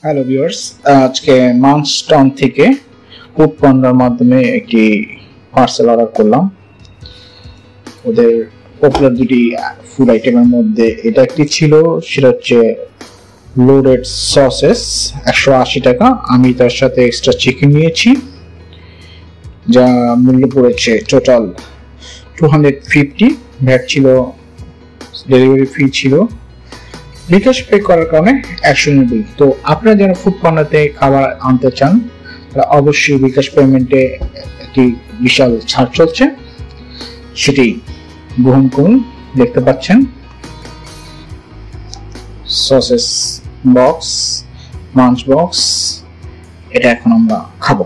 Hello viewers, আজকে Munch Town থেকে ফুড পান্ডার মাধ্যমে একটি পার্সেল অর্ডার করলাম। ওদের পপুলার দুটি ফুড আইটেমের মধ্যে এটা একটি ছিল, সেটা হচ্ছে লোডেড সসেস 180 টাকা। আমি তার সাথে এক্সট্রা চিকেন নিয়েছি, যা মূল্য পড়েছে টোটাল 250। ভ্যাট ছিল, ডেলিভারি ফি ছিল, বিকাশ পে করার কারণে 190। তো আপনারা যারা ফুড পান্ডাতে খাবার আনতে চান তারা অবশ্যই বিকাশ পেমেন্টে একটি বিশাল ছাড় চলছে, সেটি গ্রহণ করুন। দেখতে পাচ্ছেন সসেস বক্স, মাঞ্চ বক্স, এটা এখন আমরা খাবো।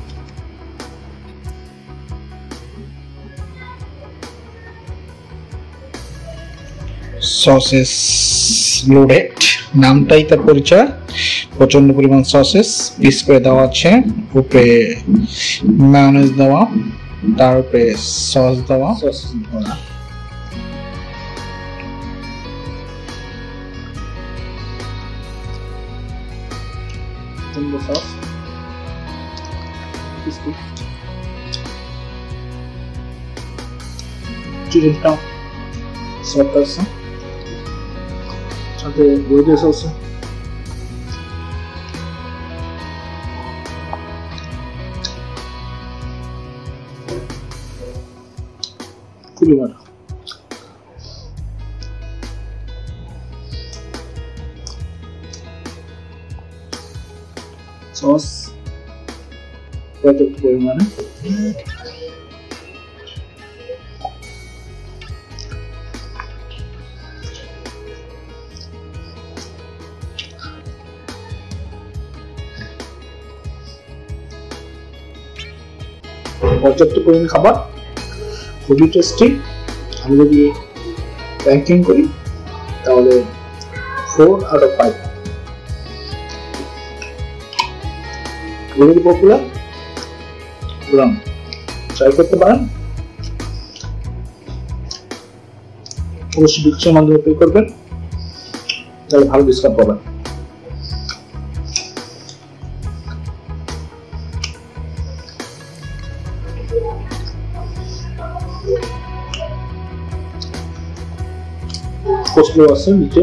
সসেস লোডেড, নামটাই তার পরিচয়। প্রচন্ড পরিমাণ সসেস পিস করে দেওয়া আছে, উপরে মায়োনেজ দেওয়া, তার উপরে সস দেওয়া, সস ভরা। সস চিকেনটা সফট আছে, সাথে ওয়েজেস আছে, খুবই ভালো। সস পর্যাপ্ত পরিমাণে, পর্যাপ্ত পরিমাণ খাবার, খুবই টেস্টি। আমি যদি র্যাঙ্কিং করি তাহলে 4 out of 5। খুবই পপুলার, ট্রাই করতে পারেন। অবশ্যই বিকাশের মাধ্যমে পে করবেন, তাহলে ভালো ডিসকাউন্ট পাবেন। কোস্টলো আছে নিচে,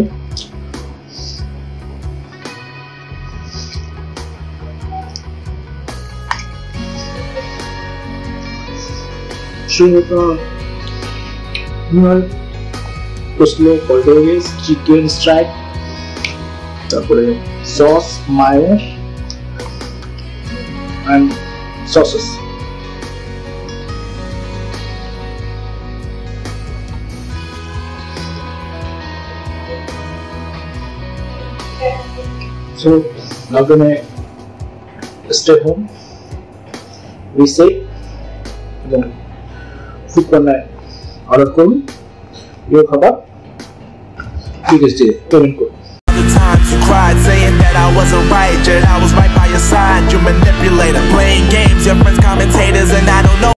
কোস্টলো, পটেটোস, চিকেন স্ট্রাইপ, তারপরে sauce, mayo and sauces. So now gonna stay home, be safe, এবং ফুড পান্ডায় অর্ডার করুন, প্রিয় খাবার বিকাশে পেমেন্ট করুন। Times you cried saying that I wasn't right, yet I was right by your side. You manipulator, playing games, your friends commentate.